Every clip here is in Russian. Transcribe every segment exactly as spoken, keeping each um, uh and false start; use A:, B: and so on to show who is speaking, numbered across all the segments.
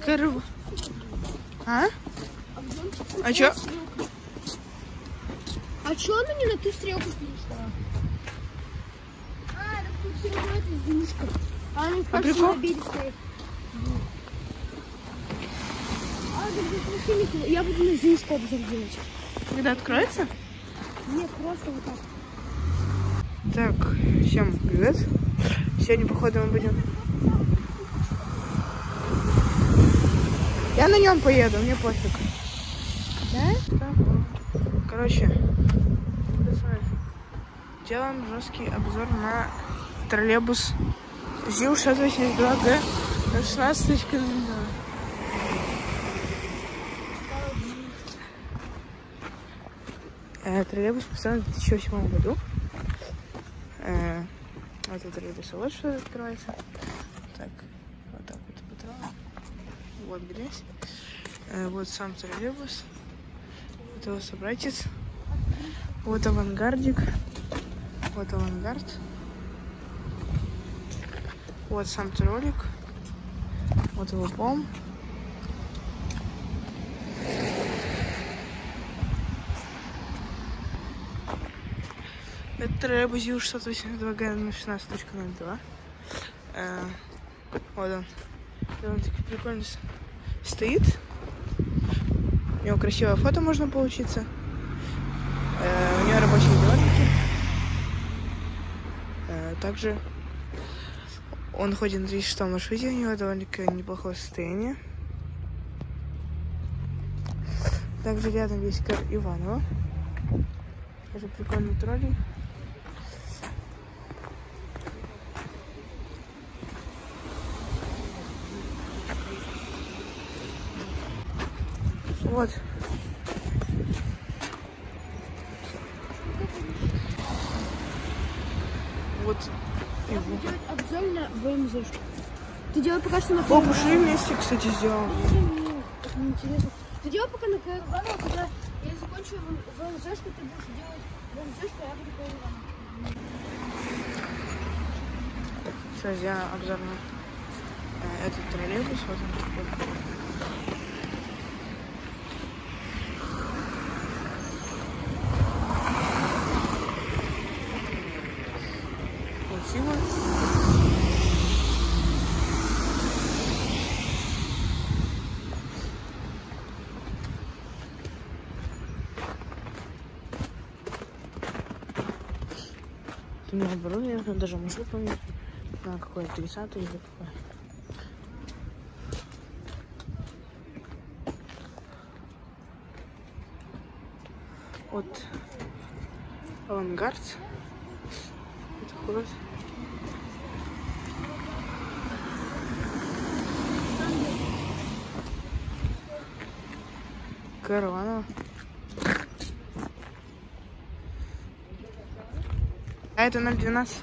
A: Кор... А? А чё?
B: А чё она не на ту стрелку перешла? А, так тут все равно это зимушка. А она
A: а прикол?
B: на берег стоит. А, так здесь вообще никуда. Я буду на зимушку обзор делать.
A: Когда откроется?
B: Нет, просто вот так.
A: Так, всем привет. Сегодня, походу, мы будем... Я на нем поеду, мне пофиг.
B: Да?
A: Да. Короче, делаем жесткий обзор на троллейбус ЗИЛ шестьсот восемьдесят два Г шестнадцать точка ноль два. Э, троллейбус построен в две тысячи восьмом году. Э, вот это троллейбус, вот что открывается. Так, вот так вот патрон. Вот грязь. Э, вот сам троллейбус. Вот его собратец. Вот авангардик. Вот авангард. Вот сам троллик. Вот его пом. Это троллейбус ЗИЛ шестьсот восемьдесят два Г шестнадцать точка ноль два. Э, вот он. Довольно-таки прикольно стоит. У него красивое фото можно получиться. Э, у него рабочие дворники. Э, также он ходит на тридцать шестом маршруте, у него довольно-таки неплохое состояние. Также рядом есть Кар Иваново. Тоже прикольный троллей. Вот. Вот.
B: Я буду делать обзор на БМЗ. Ты делай пока что на
A: О, пошли вместе, кстати, сделал.
B: Нет, это неинтересно. Ты делай пока на Каирвану, когда я закончу БМЗшку, ты будешь делать БМЗшку, а я буду Каирвану.
A: Все, сделал обзор на э, этот троллейбус. Вот он такой. Красиво. У меня оборудование, я даже могу помнить, на какой тридцатый или какой. Вот авангард. Это круто. Карванова. А это ноль двенадцать.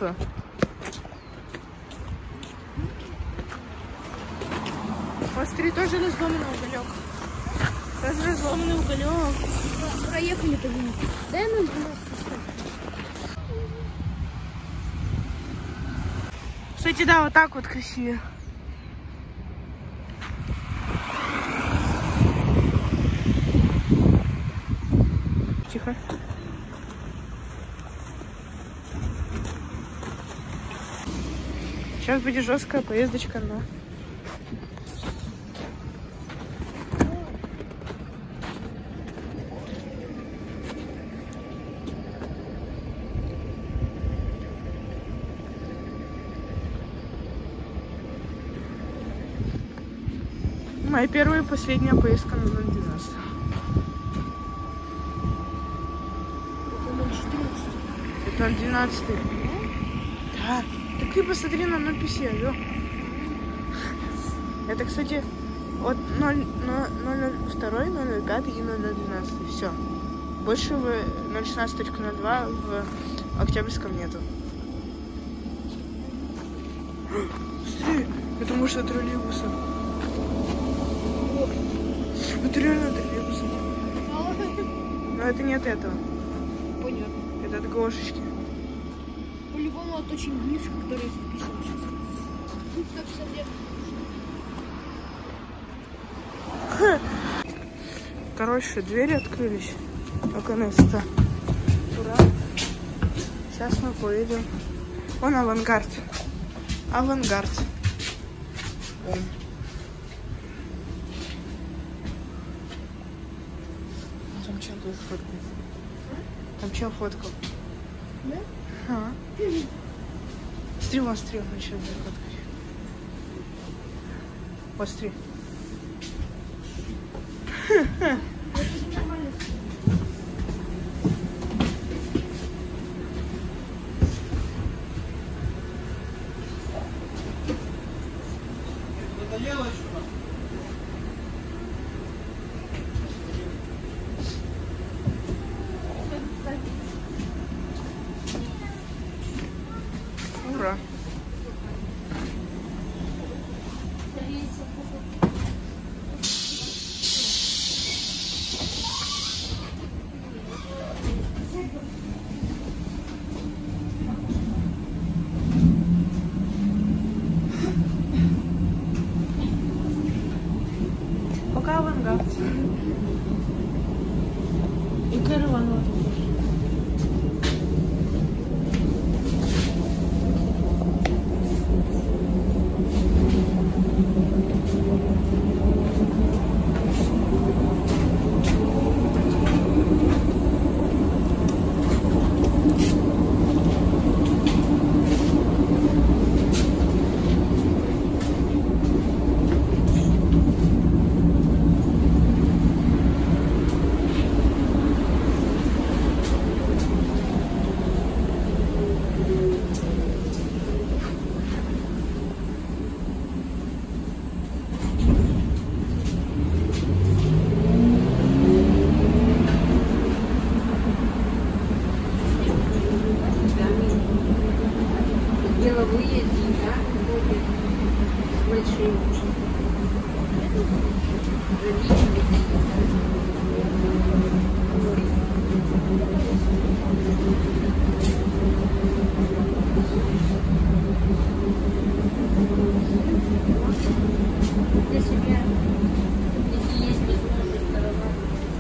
A: Посмотри, тоже разломанный уголек. Тоже разломанный уголек.
B: Проехали по нему. Дай нам двенадцать.
A: Кстати, да, вот так вот красиво. Тихо. Сейчас будет жесткая поездочка на... Моя первая и последняя поездка на ноль двенадцать. Это ноль двенадцать. Да. Так ты посмотри на ноль пятьдесят, алло. Это, кстати, от ноль ноль два, ноль пять и ноль двенадцать. Все. Больше в ноль шестнадцать точка ноль два в Октябрьском нету. Смотри, это может от троллейбуса. Это реально троллейбуса. Но это не от этого.
B: Понятно.
A: Это от Гошечки.
B: По-любому от очень близко, который записывал сейчас. Тут так совет.
A: короче, двери открылись. Наконец-то. Ура. Сейчас мы поедем. Вон авангард. Авангард. Вон. Там что тут фоткал? Там что фоткал?
B: Да?
A: А. Смотри, вон, смотри, он начал фоткать. Вот, смотри. Ура. Пока авангард. И караван.
C: Деловые деньги ходят большие уже. Для себя, если есть возможность, караван.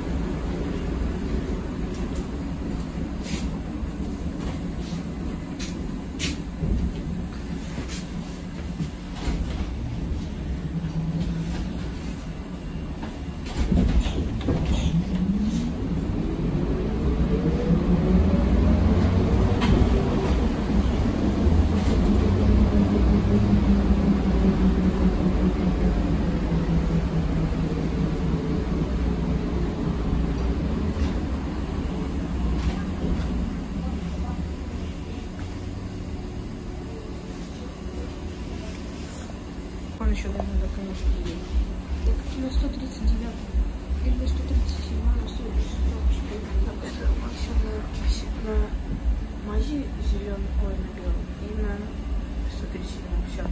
A: Он еще до надо, конечно, едет.
B: Так, на сто тридцать девятом. Или на сто тридцать седьмом, на сто тридцать шестом.
A: Так, это максимум на мази зеленый, ой, на белый. И на сто тридцать седьмом. Все.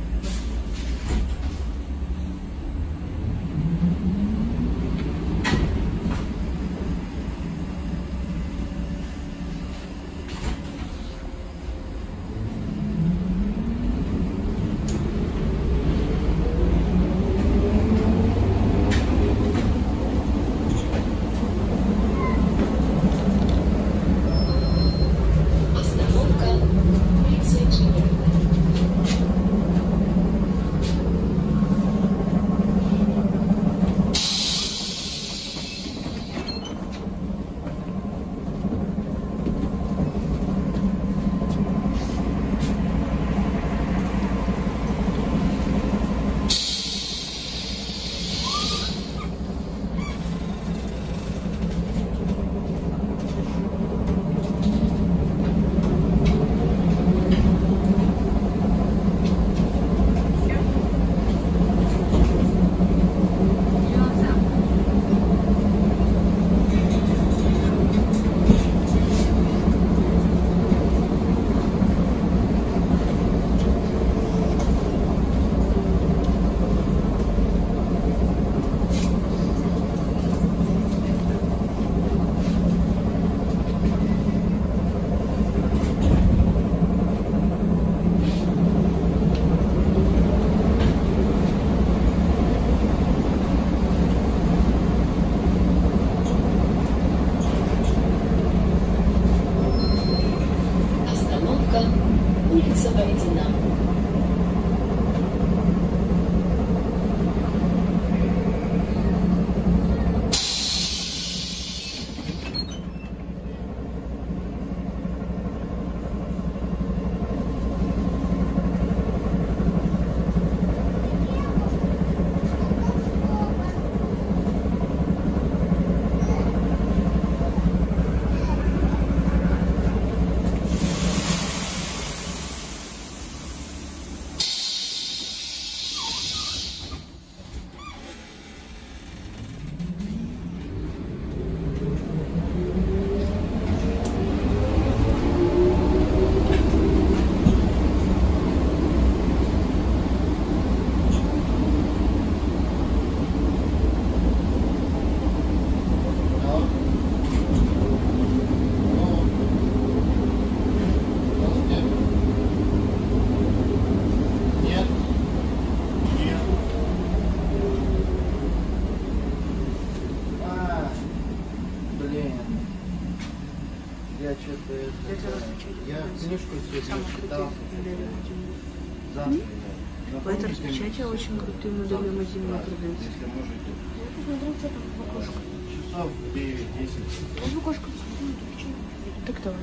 A: Самые крутые модели Мазимы. В этой распечати очень крутые модели Мазимы продаются.
B: Посмотрим, что там в окошко.
D: Часов девять-десять.
B: В окошко посмотрим, тут почему.
A: Так давай.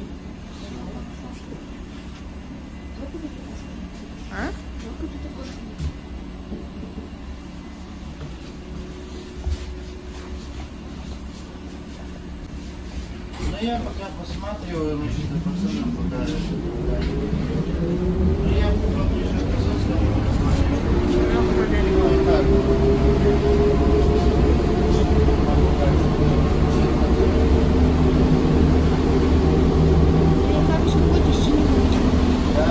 B: Только тут окошко.
A: А?
B: Только тут окошко.
D: Ну я пока посматриваю, значит, за пацаном пока. Ну я поближе к Красовскому посмотрю.
A: Много моделей.
D: Ну так. Да.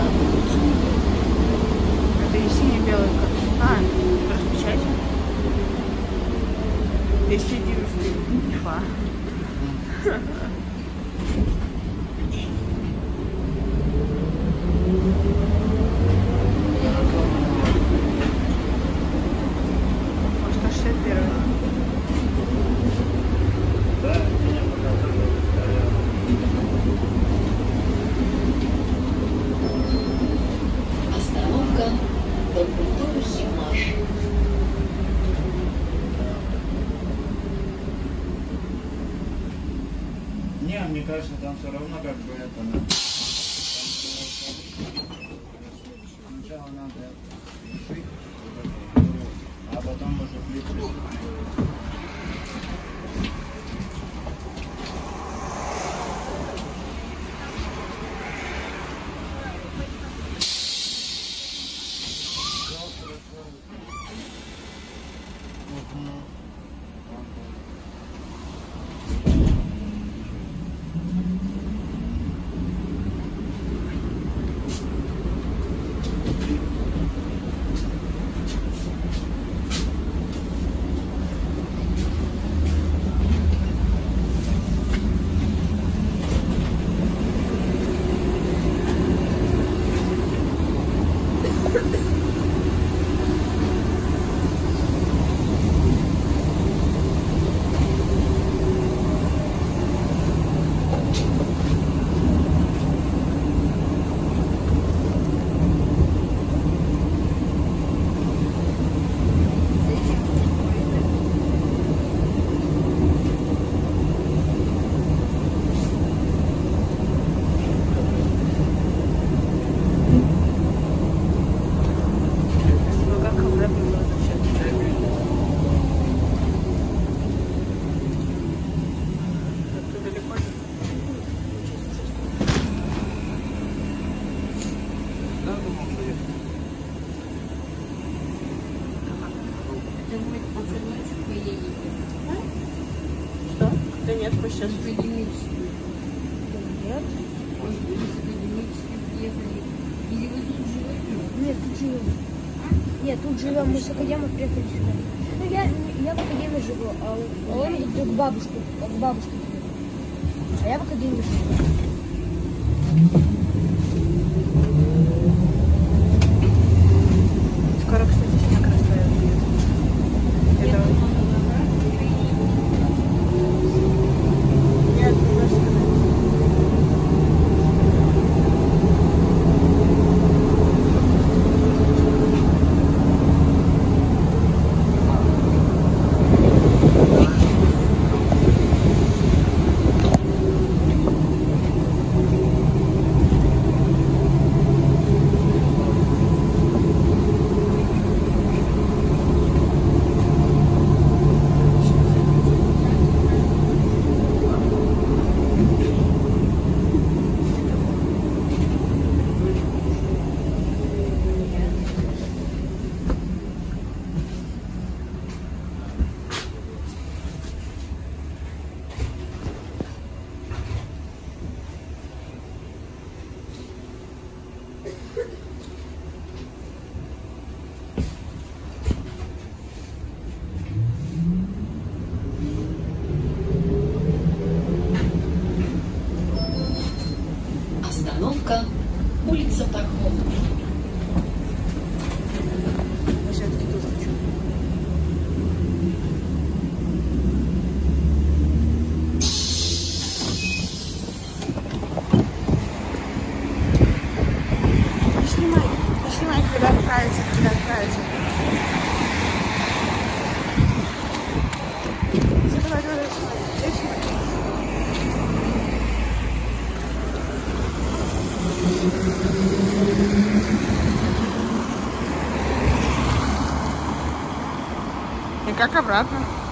A: Это и синий-белый как. А, распечать. двести одиннадцать. Фа. сто шестьдесят один.
D: Да, меня пока тоже стоят.
E: Остановка Докутур Симаш.
D: Не, мне кажется, там все равно как бы это надо. Сначала надо решить, а потом уже включить.
A: Что? Да нет, мы сейчас.
B: Нет.
C: Может быть, если академически приехали. Или вы тут живете?
B: Нет, тут живем. Нет, тут живем. Мы с академии приехали сюда. Ну, я, я в академии живу, а он к бабушке, к бабушке. А я в академии живу.
A: Скоро, кстати, снег растает. Это... Нет, не можешь сказать. Нравится, да, нравится. Давай, давай, давай. И как обратно?